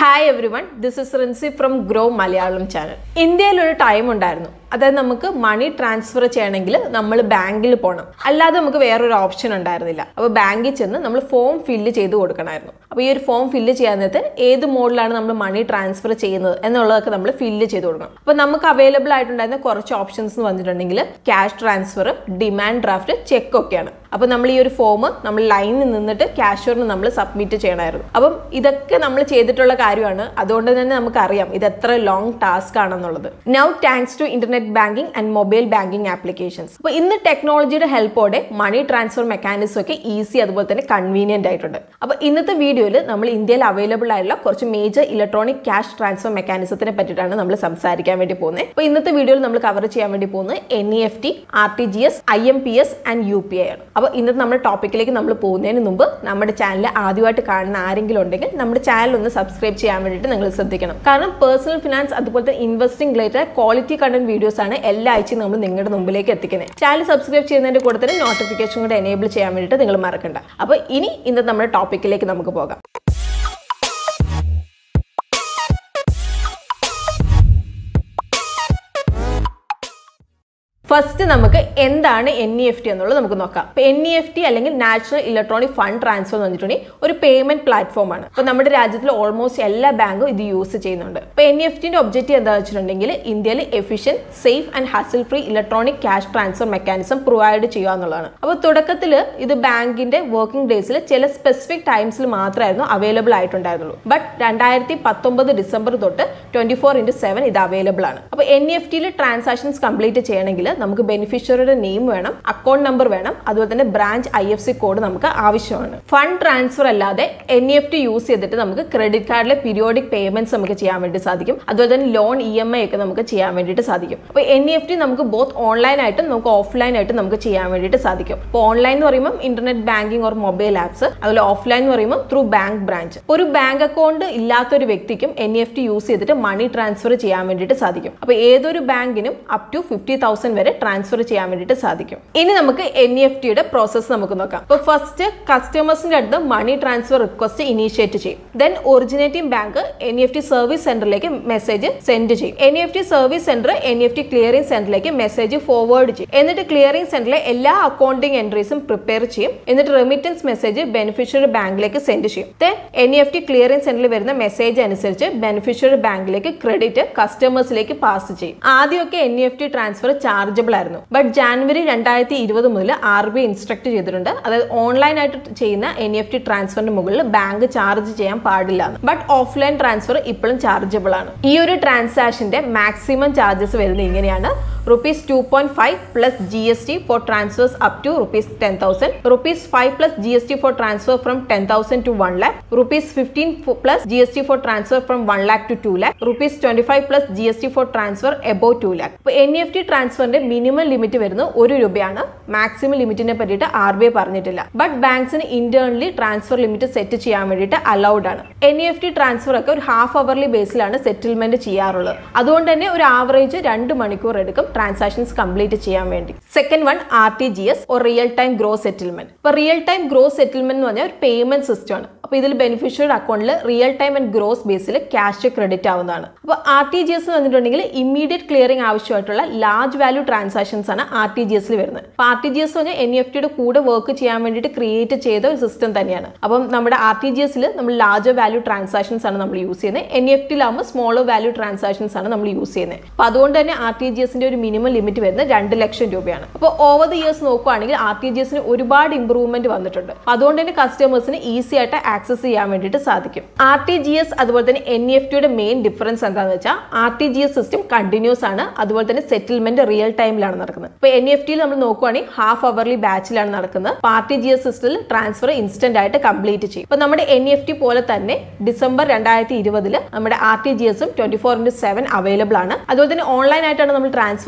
Hi everyone, this is Rinsi from Grow Malayalam channel. ഇന്ത്യയിൽ ഒരു time ഉണ്ടായിരുന്നു. അതായത് നമുക്ക് മണി ട്രാൻസ്ഫർ ചെയ്യണമെങ്കിൽ നമ്മൾ ബാങ്കിൽ പോകണം. അല്ലാതെ നമുക്ക് വേറൊരു ഓപ്ഷൻ ഉണ്ടായിരുന്നില്ല. അപ്പോൾ ബാങ്കിൽ ചെന്ന് നമ്മൾ ഫോം ഫില്ല് ചെയ്ത് കൊടുക്കണമായിരുന്നു. അപ്പോൾ ഈ ഒരു ഫോം ഫില്ല് ചെയ്യാനത്ത് ഏത് മോഡിലാണ് നമ്മൾ മണി ട്രാൻസ്ഫർ ചെയ്യുന്നത് എന്നുള്ളതൊക്കെ നമ്മൾ ഫില്ല് ചെയ്ത് കൊടുക്കണം. അപ്പോൾ നമുക്ക് അവൈലബിൾ ആയിട്ടുണ്ടായിരുന്ന കുറച്ച് ഓപ്ഷൻസ് എന്ന് വന്നിട്ടുണ്ടെങ്കിൽ cash transfer, demand draft, cheque ഒക്കെയാണ്. അപ്പോൾ നമ്മൾ ഈ ഒരു ഫോം നമ്മൾ ലൈനിൽ നിന്നിട്ട് ക്യാഷ്യറിന് നമ്മൾ സബ്മിറ്റ് ചെയ്യണമായിരുന്നു. അപ്പം ഇതൊക്കെ നമ്മൾ ചെയ്തിട്ടുള്ള കാര്യമാണ്. അതുകൊണ്ട് തന്നെ നമുക്കറിയാം ഇത് എത്ര ലോങ് ടാസ്ക് ആണെന്നുള്ളത്. Now thanks to internet banking and mobile banking applications. അപ്പോൾ ഇന്ന് ടെക്നോളജിയുടെ ഹെൽപ്പോടെ മണി ട്രാൻസ്ഫർ മെക്കാനിസം ഒക്കെ ഈസി അതുപോലെ തന്നെ കൺവീനിയന്റ് ആയിട്ടുണ്ട്. അപ്പോൾ ഇന്നത്തെ വീഡിയോയിൽ നമ്മൾ ഇന്ത്യയിൽ അവൈലബിൾ ആയിട്ടുള്ള കുറച്ച് മേജർ ഇലക്ട്രോണിക് ക്യാഷ് ട്രാൻസ്ഫർ മെക്കാനിസത്തിനെ പറ്റിയിട്ടാണ് നമ്മൾ സംസാരിക്കാൻ വേണ്ടി പോകുന്നത്. അപ്പോൾ ഇന്നത്തെ വീഡിയോയിൽ നമ്മൾ കവർ ചെയ്യാൻ വേണ്ടി പോകുന്നത് NEFT, RTGS, IMPS and UPI ആണ്. അപ്പോൾ ഇന്നത്തെ നമ്മുടെ ടോപ്പിക്കിലേക്ക് നമ്മൾ പോകുന്നതിന് മുമ്പ് നമ്മുടെ ചാനൽ ആദ്യമായിട്ട് കാണുന്ന ആരെങ്കിലും ഉണ്ടെങ്കിൽ നമ്മുടെ ചാനൽ ഒന്ന് സബ്സ്ക്രൈബ് ചെയ്യാൻ വേണ്ടിയിട്ട് നിങ്ങൾ ശ്രദ്ധിക്കണം. കാരണം പേഴ്സണൽ ഫിനാൻസ് അതുപോലത്തെ investing related quality content videos ആണ് എല്ലാ ആഴ്ചയും നമ്മൾ നിങ്ങളുടെ മുമ്പിലേക്ക് എത്തിക്കുന്നത്. ചാനൽ സബ്സ്ക്രൈബ് ചെയ്യുന്നതിന്റെ കൂടെ തന്നെ നോട്ടിഫിക്കേഷൻ കൂടെ എനേബിൾ ചെയ്യാൻ വേണ്ടിയിട്ട് നിങ്ങൾ മറക്കണ്ട. അപ്പോൾ ഇനി ഇന്നത്തെ നമ്മുടെ ടോപ്പിക്കിലേക്ക് നമുക്ക് പോകാം. ഫസ്റ്റ് നമുക്ക് എന്താണ് NEFT എന്നുള്ളത് നമുക്ക് നോക്കാം. ഇപ്പോൾ NEFT അല്ലെങ്കിൽ നാഷണൽ ഇലക്ട്രോണിക് ഫണ്ട് ട്രാൻസ്ഫർ എന്ന് പറഞ്ഞിട്ടുണ്ടെങ്കിൽ ഒരു പേയ്മെന്റ് പ്ലാറ്റ്ഫോം ആണ്. അപ്പോൾ നമ്മുടെ രാജ്യത്തിൽ ഓൾമോസ്റ്റ് എല്ലാ ബാങ്കും ഇത് യൂസ് ചെയ്യുന്നുണ്ട്. ഇപ്പോൾ NEFTന്റെ ഒബ്ജക്റ്റീവ് എന്താണെന്ന് വെച്ചിട്ടുണ്ടെങ്കിൽ ഇന്ത്യയിൽ efficient, safe and hassle free electronic cash transfer mechanism provide ചെയ്യുക എന്നുള്ളതാണ്. അപ്പോൾ തുടക്കത്തിൽ ഇത് ബാങ്കിന്റെ വർക്കിംഗ് ഡേയ്സിൽ ചില സ്പെസിഫിക് ടൈംസിൽ മാത്രമായിരുന്നു അവൈലബിൾ ആയിട്ടുണ്ടായിരുന്നുള്ളൂ. ബട്ട് 2019 ഡിസംബർ തൊട്ട് 24/7 ഇത് അവൈലബിൾ ആണ്. അപ്പോൾ NEFTയിൽ ട്രാൻസാക്ഷൻസ് കംപ്ലീറ്റ് ചെയ്യണമെങ്കിൽ നമുക്ക് ബെനിഫിഷ്യറിയുടെ നെയിം വേണം, അക്കൗണ്ട് നമ്പർ വേണം, അതുപോലെ തന്നെ ബ്രാഞ്ച് IFSC കോഡ് നമുക്ക് ആവശ്യമാണ്. ഫണ്ട് ട്രാൻസ്ഫർ അല്ലാതെ NEFT യൂസ് ചെയ്തിട്ട് നമുക്ക് ക്രെഡിറ്റ് കാർഡിലെ പീരിയോഡിക് പേയ്മെന്റ്സ് നമുക്ക് ചെയ്യാൻ വേണ്ടി സാധിക്കും. അതുപോലെ തന്നെ ലോൺ EMI ഒക്കെ നമുക്ക് ചെയ്യാൻ വേണ്ടിയിട്ട് സാധിക്കും. അപ്പോൾ NEFT നമുക്ക് ബോത്ത് ഓൺലൈൻ ആയിട്ടും നമുക്ക് ഓഫ്ലൈൻ ആയിട്ടും നമുക്ക് ചെയ്യാൻ വേണ്ടിയിട്ട് സാധിക്കും. ഇപ്പോൾ ഓൺലൈൻ എന്ന് പറയുമ്പോൾ internet banking or mobile apps, അതുപോലെ ഓഫ്ലൈൻ എന്ന് പറയുമ്പോൾ ത്രൂ ബാങ്ക് ബ്രാഞ്ച്. ഒരു ബാങ്ക് അക്കൗണ്ട് ഇല്ലാത്തൊരു വ്യക്തിക്കും NEFT യൂസ് ചെയ്തിട്ട് മണി ട്രാൻസ്ഫർ ചെയ്യാൻ വേണ്ടിയിട്ട് സാധിക്കും. അപ്പോൾ ഏതൊരു ബാങ്കിനും അപ് ടു 50,000 വരെ ട്രാൻസ്ഫർ ചെയ്യാൻ വേണ്ടിയിട്ട് സാധിക്കും. ഇനി നമുക്ക് NEFTയുടെ പ്രോസസ്സ് നമുക്ക് നോക്കാം. അപ്പോൾ ഫസ്റ്റ് കസ്റ്റമേഴ്സിന്റെ അടുത്ത് മണി ട്രാൻസ്ഫർ റിക്വസ്റ്റ് ഇനീഷ്യേറ്റ് ചെയ്യും. Then originating bank NEFT service സെന്ററിലേക്ക് മെസ്സേജ് സെൻഡ് ചെയ്യും. NEFT service centre NEFT clearing സെന്ററിലേക്ക് മെസ്സേജ് ഫോർവേഡ് ചെയ്യും. എന്നിട്ട് ക്ലിയറിംഗ് സെന്ററിലെ എല്ലാ അക്കൗണ്ടിംഗ് എൻട്രീസും പ്രിപ്പയർ ചെയ്യും. എന്നിട്ട് റെമിറ്റൻസ് മെസ്സേജ് ബെനിഫിഷ്യറി ബാങ്കിലേക്ക് സെൻഡ് ചെയ്യും. ദെൻ NEFT ക്ലിയറിംഗ് സെന്ററിൽ വരുന്ന മെസ്സേജ് അനുസരിച്ച് ബെനിഫിഷ്യറി ബാങ്കിലേക്ക് ക്രെഡിറ്റ് കസ്റ്റമേഴ്സിലേക്ക് പാസ് ചെയ്യും. ആദ്യമൊക്കെ NEFT ട്രാൻസ്ഫർ ചാർജബിൾ ആയിരുന്നു. ബട്ട് ജാനുവരി 2020 മുതൽ RBI ഇൻസ്ട്രക്ട് ചെയ്തിട്ടുണ്ട്. അതായത് ഓൺലൈൻ ആയിട്ട് ചെയ്യുന്ന NEFT ട്രാൻസ്ഫറിന് മുകളിൽ ബാങ്ക് ചാർജ് ചെയ്യാൻ പാടില്ല. ബട്ട് ഓഫ്ലൈൻ ട്രാൻസ്ഫർ ഇപ്പോഴും ചാർജബിൾ ആണ്. ഈ ഒരു ട്രാൻസാക്ഷന്റെ മാക്സിമം ചാർജസ് വരുന്നത് ഇങ്ങനെയാണ്: ₹2.5 plus GST for transfers up to ₹10,000, ₹5 plus GST for transfer from 10,000 to 1 lakh, ₹15 plus GST for transfer from 1 lakh to 2 lakh, ₹25 plus GST for transfer above 2 lakh. ഇപ്പോൾ NEFT ട്രാൻസ്ഫറിന്റെ minimum limit വരുന്നത് ₹1 maximum ലിമിറ്റിനെ പറ്റിയിട്ട് RBI പറഞ്ഞിട്ടില്ല. But ബാങ്ക്സിന് internally transfer limit set ചെയ്യാൻ വേണ്ടിയിട്ട് allowed ആണ്. NEFT ട്രാൻസ്ഫർ ഒക്കെ ഒരു ഹാഫ് അവർലി ബേസിലാണ് സെറ്റിൽമെന്റ് ചെയ്യാറുള്ളത്. അതുകൊണ്ട് തന്നെ ഒരു ആവറേജ് 2 മണിക്കൂർ എടുക്കും ട്രാൻസാക്ഷൻസ് കംപ്ലീറ്റ് ചെയ്യാൻ വേണ്ടി. Second one RTGS or real time gross settlement. ഇപ്പോൾ റിയൽ ടൈം ഗ്രോസ് സെറ്റിൽമെന്റ് എന്ന് പറഞ്ഞാൽ ഒരു പേയ്മെന്റ് സിസ്റ്റം ആണ്. അപ്പോൾ ഇതിൽ ബെനിഫിഷ്യറി അക്കൗണ്ടിൽ റിയൽ ടൈം ആൻഡ് ഗ്രോസ് ബേസിൽ ക്യാഷ് ക്രെഡിറ്റ് ആവുന്നതാണ്. അപ്പോൾ RTGS എന്ന് പറഞ്ഞിട്ടുണ്ടെങ്കിൽ ഇമ്മീഡിയറ്റ് ക്ലിയറിംഗ് ആവശ്യമായിട്ടുള്ള ലാർജ് വാല്യൂ ട്രാൻസാക്ഷൻസ് ആണ് RTGSൽ വരുന്നത്. അപ്പോൾ RTGS എന്ന് പറഞ്ഞാൽ NEFTയുടെ കൂടെ വർക്ക് ചെയ്യാൻ വേണ്ടിയിട്ട് ക്രിയേറ്റ് ചെയ്ത ഒരു സിസ്റ്റം തന്നെയാണ്. അപ്പം നമ്മുടെ RTGSൽ നമ്മൾ ലാർജർ വാല്യൂ ട്രാൻസാക്ഷൻസ് ആണ് നമ്മൾ യൂസ് ചെയ്യുന്നത്. NEFTയിലാകുമ്പോൾ സ്മോളർ വാല്യൂ ട്രാൻസാക്ഷൻസ് ആണ് നമ്മൾ യൂസ് ചെയ്യുന്നത്. അപ്പോൾ അതുകൊണ്ട് തന്നെ RTGSന്റെ ഒരു മിനിമം ലിമിറ്റ് വരുന്നത് ₹2 ലക്ഷം. അപ്പോൾ ഓവർ ദി ഇയേഴ്സ് നോക്കുകയാണെങ്കിൽ RTGSന് ഒരുപാട് ഇംപ്രൂവ്മെന്റ് വന്നിട്ടുണ്ട്. അതുകൊണ്ട് തന്നെ കസ്റ്റമേഴ്സിന് ഈസി ആയിട്ട് ആക്സസ് ചെയ്യാൻ വേണ്ടിയിട്ട് സാധിക്കും. RTGS അതുപോലെ തന്നെ NEFTയുടെ മെയിൻ ഡിഫറൻസ് എന്താണെന്ന് വെച്ചാൽ RTGS സിസ്റ്റം കണ്ടിന്യൂസ് ആണ്. അതുപോലെ തന്നെ സെറ്റിൽമെന്റ് റിയൽ ടൈമിലാണ് നടക്കുന്നത്. ഇപ്പോൾ NEFTയിൽ നമ്മൾ നോക്കുകയാണെങ്കിൽ ഹാഫ് അവർലി ബാച്ചിലാണ് നടക്കുന്നത്. RTGS സിസ്റ്റത്തിൽ ട്രാൻസ്ഫർ ഇൻസ്റ്റന്റ് ആയിട്ട് കംപ്ലീറ്റ് ചെയ്യും. ഇപ്പോൾ നമ്മുടെ NEFT പോലെ തന്നെ ഡിസംബർ 2020 നമ്മുടെ RTGSും 24/7 അവൈലബിൾ ആണ്. അതുപോലെ തന്നെ ഓൺലൈൻ ആയിട്ടാണ് നമ്മൾ ട്രാൻസ്ഫർ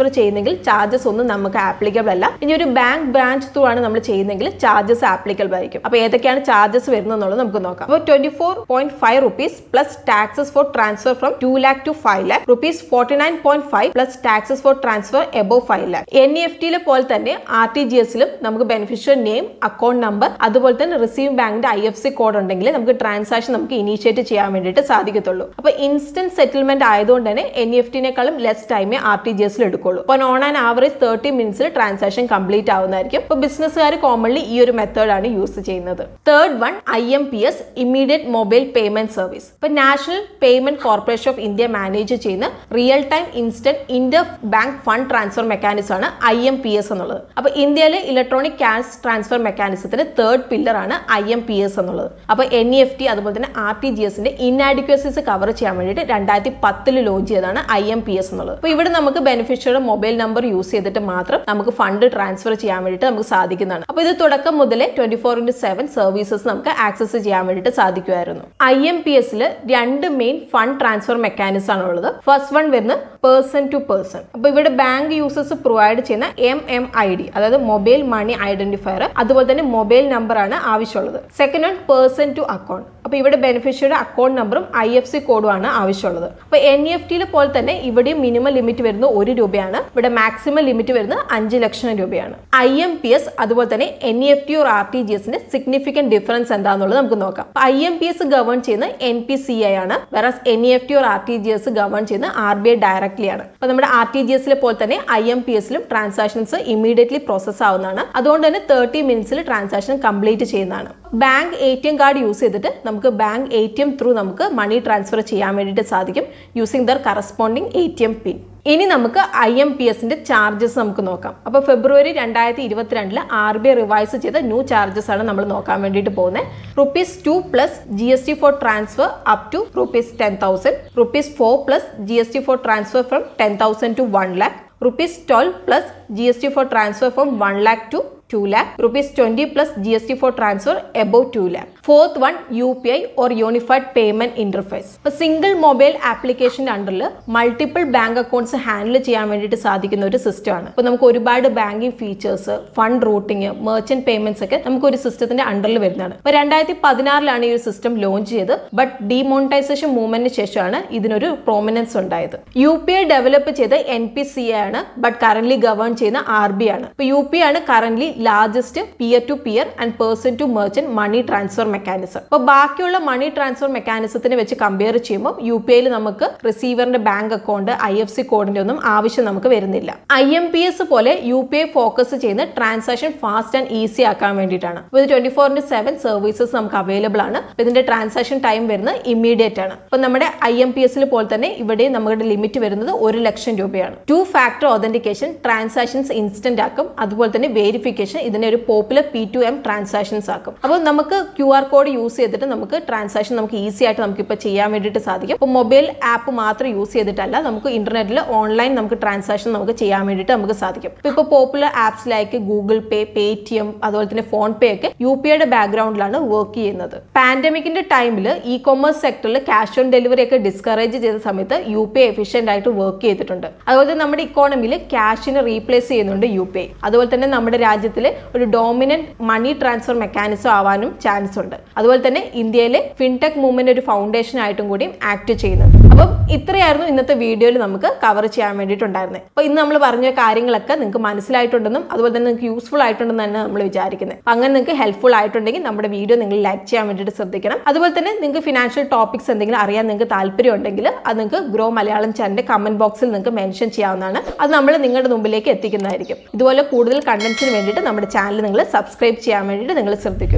ട്രാൻസ്ഫർ ചെയ്യുന്നെങ്കിൽ ചാർജസ് ഒന്നും നമുക്ക് ആപ്ലിക്കബിൾ അല്ല. ഇനി ഒരു ബാങ്ക് ബ്രാഞ്ച് ത്രൂ ആണ് നമ്മൾ ചെയ്യുന്നെങ്കിൽ ചാർജസ് ആപ്ലിക്കബിൾ ആയിരിക്കും. അപ്പോൾ ഏതൊക്കെയാണ് ചാർജസ് വരുന്നത് നമുക്ക് നോക്കാം. അപ്പോൾ 24.5 rupees plus taxes for transfer from 2 lakh to 5 lakh, rupees 49.5 plus taxes for transfer above 5 lakh. NEFT പോലെ തന്നെ RTGS-ലും നമുക്ക് ബെനിഫിഷ്യറി നെയിം, അക്കൗണ്ട് നമ്പർ, അതുപോലെ തന്നെ റിസീവിംഗ് ബാങ്കിന്റെ IFSC കോഡ് ഉണ്ടെങ്കിൽ നമുക്ക് ട്രാൻസാക്ഷൻ നമുക്ക് ഇനീഷ്യേറ്റ് ചെയ്യാൻ വേണ്ടിയിട്ട് സാധിക്കത്തുള്ളൂ. അപ്പോൾ ഇൻസ്റ്റന്റ് സെറ്റിൽമെന്റ് ആയതുകൊണ്ട് തന്നെ NEFT-നേക്കാളും ലെസ് ടൈമേ RTGS-ൽ എടുക്കുള്ളൂ. അപ്പോൾ ഓൺ ആൻ ആവറേജ് 30 മിനിറ്റ്സിൽ ട്രാൻസാക്ഷൻ കംപ്ലീറ്റ് ആവുന്നതായിരിക്കും. അപ്പോൾ ബിസിനസ്സുകാർ കോമൺലി ഈ ഒരു മെത്തേഡാണ് യൂസ് ചെയ്യുന്നത്. Third one IMPS, immediate mobile payment service. ഇപ്പോൾ national payment corporation of India manage ചെയ്യുന്ന real time instant inter bank fund transfer mechanism ആണ് IMPS എന്നുള്ളത്. അപ്പോൾ ഇന്ത്യയിലെ ഇലക്ട്രോണിക് ക്യാഷ് ട്രാൻസ്ഫർ മെക്കാനിസത്തിന്റെ തേർഡ് പില്ലർ ആണ് IMPS എന്നുള്ളത്. അപ്പോൾ NEFT അതുപോലെ തന്നെ RTGS-ന്റെ ഇൻആഡിക്വസീസ് കവർ ചെയ്യാൻ വേണ്ടിയിട്ട് 2010 ലോഞ്ച് ചെയ്തതാണ് IMPS എന്നുള്ളത്. അപ്പോൾ ഇവിടെ നമുക്ക് ബെനിഫിഷ്യറിയുടെ മൊബൈൽ നമ്പർ യൂസ് ചെയ്തിട്ട് മാത്രം നമുക്ക് ഫണ്ട് ട്രാൻസ്ഫർ ചെയ്യാൻ വേണ്ടിയിട്ട് നമുക്ക് സാധിക്കുന്നതാണ്. അപ്പോൾ ഇത് തുടക്കം മുതലേ 24/7 സർവീസസ് നമുക്ക് ആക്സസ് ചെയ്യാൻ വേണ്ടിയിട്ട് സാധിക്കുമായിരുന്നു. IMPS-ൽ രണ്ട് മെയിൻ ഫണ്ട് ട്രാൻസ്ഫർ മെക്കാനിസം ആണ് ഉള്ളത്. ഫസ്റ്റ് വൺ വരുന്നത് പേഴ്സൺ ടു പേഴ്സൺ. അപ്പോൾ ഇവിടെ ബാങ്ക് യൂസേഴ്സ് പ്രൊവൈഡ് ചെയ്യുന്ന MMID, അതായത് മൊബൈൽ മണി ഐഡന്റിഫയർ, അതുപോലെ തന്നെ മൊബൈൽ നമ്പർ ആണ് ആവശ്യമുള്ളത്. Second one person to account. അപ്പോൾ ഇവിടെ ബെനിഫിഷ്യറിയുടെ അക്കൗണ്ട് നമ്പറും IFSC കോഡും ആണ് ആവശ്യമുള്ളത്. അപ്പോൾ NEFT പോലെ തന്നെ ഇവിടെയും മിനിമം ലിമിറ്റ് വരുന്നത് 1 രൂപയാണ്. ഇവിടെ മാക്സിമം ലിമിറ്റ് വരുന്നത് 5 ലക്ഷം രൂപയാണ്. IMPS അതുപോലെ തന്നെ NEFT or RTGS-ന്റെ സിഗ്നിഫിക്കന്റ് ഡിഫറൻസ് എന്താണെന്നുള്ളത് നമുക്ക് നോക്കാം. IMPS ഗവേൺ ചെയ്യുന്ന NPCI ആണ്, whereas NEFT or RTGS govern ചെയ്യുന്ന RBI ഡയറക്ട്ലി ആണ്. അപ്പോൾ നമ്മുടെ RTGS-ലെ പോലെ തന്നെ IMPS-ലും ട്രാൻസാക്ഷൻസ് ഇമ്മീഡിയറ്റ്ലി പ്രോസസ് ആവുന്നതാണ്. അതുകൊണ്ട് തന്നെ 30 മിനിറ്റ്സിൽ ട്രാൻസാക്ഷൻ കംപ്ലീറ്റ് ചെയ്യുന്നതാണ്. ബാങ്ക് ATM കാർഡ് യൂസ് ചെയ്തിട്ട് നമുക്ക് ബാങ്ക് ATM ത്രൂ നമുക്ക് മണി ട്രാൻസ്ഫർ ചെയ്യാൻ വേണ്ടിയിട്ട് സാധിക്കും using the corresponding ATM PIN. ഇനി നമുക്ക് IMPS-ന്റെ ചാർജസ് നമുക്ക് നോക്കാം. അപ്പോൾ ഫെബ്രുവരി 2022 RBI റിവൈസ് ചെയ്ത ന്യൂ ചാർജസ് ആണ് നമ്മൾ നോക്കാൻ വേണ്ടിയിട്ട് പോകുന്നത്. ₹2 plus GST for transfer up to ₹10,000, ₹4 plus GST for transfer from 10,000 to 1 lakh, ₹12 plus GST for transfer from 1 lakh to 2 lakh, ₹20 plus GST for transfer above 2 lakh. Fourth one, UPI or Unified Payment Interface. A single mobile application under multiple bank accounts handle ചെയ്യാൻ വേണ്ടിയിട്ട് സാധിക്കുന്ന ഒരു system ആണ്. അപ്പോൾ നമുക്ക് ഒരുപാട് banking features, fund routing, merchant payments ഒക്കെ നമുക്ക് ഒരു സിസ്റ്റത്തിന്റെ അണ്ടറിൽ വരുന്നതാണ്. അപ്പോൾ 2016 ഈ ഒരു സിസ്റ്റം ലോഞ്ച് ചെയ്ത്, ബട്ട് ഡിമോണിറ്റൈസേഷൻ മൂവ്മെന്റിന് ശേഷമാണ് ഇതിനൊരു പ്രോമിനൻസ് ഉണ്ടായത്. UPI ഡെവലപ്പ് ചെയ്ത് NPCI ആണ്, ബട്ട് കറന്റ് ഗവേൺ ചെയ്യുന്ന RBI ആണ്. അപ്പോൾ UPI ആണ് current largest peer to peer and person to merchant money transfer mechanism. അപ്പോൾ ബാക്കിയുള്ള മണി ട്രാൻസ്ഫർ മെക്കാനിസത്തിനെ വെച്ച് കമ്പയർ ചെയ്യുമ്പോൾ UPI-ൽ നമുക്ക് റിസീവറിന്റെ ബാങ്ക് അക്കൗണ്ട്, IFSC കോഡിന്റെ ഒന്നും ആവശ്യം നമുക്ക് വരുന്നില്ല. IMPS പോലെ UPI ഫോക്കസ് ചെയ്യുന്ന ട്രാൻസാക്ഷൻ ഫാസ്റ്റ് ആൻഡ് ഈസി ആക്കാൻ വേണ്ടിയിട്ടാണ്. അപ്പോൾ ഇത് 24/7 സർവീസസ് നമുക്ക് അവൈലബിൾ ആണ്. ഇതിന്റെ ട്രാൻസാക്ഷൻ ടൈം വരുന്നത് ഇമ്മീഡിയറ്റ് ആണ്. അപ്പോൾ നമ്മുടെ IMPS-ൽ പോലെ തന്നെ ഇവിടെ നമ്മുടെ ലിമിറ്റ് വരുന്നത് 1 ലക്ഷം രൂപയാണ്. 2 ഫാക്ടർ ഒതന്റിക്കേഷൻ ട്രാൻസാക്ഷൻസ് ഇൻസ്റ്റന്റ് ആക്കും. അതുപോലെ തന്നെ വെരിഫിക്കേഷൻ ഇതിനെ ഒരു പോപ്പുലർ P2M ട്രാൻസാക്ഷൻസ് ആക്കും. അപ്പോൾ നമുക്ക് QR കോഡ് യൂസ് ചെയ്തിട്ട് നമുക്ക് ട്രാൻസാക്ഷൻ നമുക്ക് ഈസി ആയിട്ട് നമുക്ക് ഇപ്പോൾ ചെയ്യാൻ വേണ്ടിയിട്ട് സാധിക്കും. അപ്പോൾ മൊബൈൽ ആപ്പ് മാത്രം യൂസ് ചെയ്തിട്ടല്ല, നമുക്ക് ഇന്റർനെറ്റിൽ ഓൺലൈൻ നമുക്ക് ട്രാൻസാക്ഷൻ നമുക്ക് ചെയ്യാൻ വേണ്ടിയിട്ട് നമുക്ക് സാധിക്കും. ഇപ്പോൾ popular apps like Google Pay, Paytm, അതുപോലെ തന്നെ ഫോൺ പേ ഒക്കെ UPI-യുടെ ബാക്ക്ഗ്രൗണ്ടിലാണ് വർക്ക് ചെയ്യുന്നത്. പാൻഡമിക്കിന്റെ ടൈമിൽ ഇ-കൊമേഴ്സ് സെക്ടറിൽ ക്യാഷ് ഓൺ ഡെലിവറി ഒക്കെ ഡിസ്കറേജ് ചെയ്ത സമയത്ത് UPI എഫിഷ്യന്റ് ആയിട്ട് വർക്ക് ചെയ്തിട്ടുണ്ട്. അതുപോലെ തന്നെ നമ്മുടെ ഇക്കോണമിയിൽ ക്യാഷിനെ റീപ്ലേസ് ചെയ്യുന്നുണ്ട് UPI. അതുപോലെ തന്നെ നമ്മുടെ രാജ്യത്തിൽ ഒരു ഡോമിനന്റ് മണി ട്രാൻസ്ഫർ മെക്കാനിസം ആവാനും ചാൻസ് ഉണ്ട്. അതുപോലെ തന്നെ ഇന്ത്യയിലെ ഫിൻടെക് മൂവ്മെന്റ് ഒരു ഫൗണ്ടേഷൻ ആയിട്ടും കൂടി ആക്ട് ചെയ്യുന്നുണ്ട്. അപ്പം ഇത്രയായിരുന്നു ഇന്നത്തെ വീഡിയോയിൽ നമുക്ക് കവർ ചെയ്യാൻ വേണ്ടിയിട്ടുണ്ടായിരുന്നത്. അപ്പോൾ ഇന്ന് നമ്മൾ പറഞ്ഞ കാര്യങ്ങളൊക്കെ നിങ്ങൾക്ക് മനസ്സിലായിട്ടുണ്ടെന്നും അതുപോലെ തന്നെ നിങ്ങൾക്ക് യൂസ്ഫുൾ ആയിട്ടുണ്ടെന്ന് തന്നെ നമ്മൾ വിചാരിക്കുന്നത്. അങ്ങനെ നിങ്ങൾക്ക് ഹെൽപ്ഫുൾ ആയിട്ടുണ്ടെങ്കിൽ നമ്മുടെ വീഡിയോ നിങ്ങൾ ലൈക്ക് ചെയ്യാൻ വേണ്ടിയിട്ട് ശ്രദ്ധിക്കണം. അതുപോലെ തന്നെ നിങ്ങൾക്ക് ഫിനാൻഷ്യൽ ടോപ്പിക്സ് എന്തെങ്കിലും അറിയാൻ നിങ്ങൾക്ക് താല്പര്യം ഉണ്ടെങ്കിൽ അത് നിങ്ങൾക്ക് ഗ്രോ മലയാളം ചാനലിന്റെ കമന്റ് ബോക്സിൽ നിങ്ങൾക്ക് മെൻഷൻ ചെയ്യാവുന്നതാണ്. അത് നമ്മൾ നിങ്ങളുടെ മുമ്പിലേക്ക് എത്തിക്കുന്നതായിരിക്കും. ഇതുപോലെ കൂടുതൽ കണ്ടന്റ്സിന് വേണ്ടിയിട്ട് നമ്മുടെ ചാനൽ നിങ്ങൾ സബ്സ്ക്രൈബ് ചെയ്യാൻ വേണ്ടിയിട്ട് നിങ്ങൾ ശ്രദ്ധിക്കുക.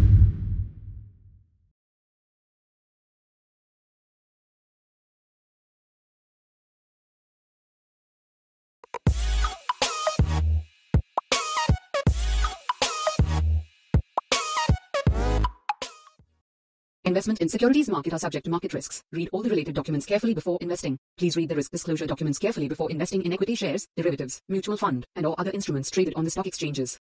Investment in securities market are subject to market risks. Read all the related documents carefully before investing. Please read the risk disclosure documents carefully before investing in equity shares, derivatives, mutual fund, and or other instruments traded on the stock exchanges.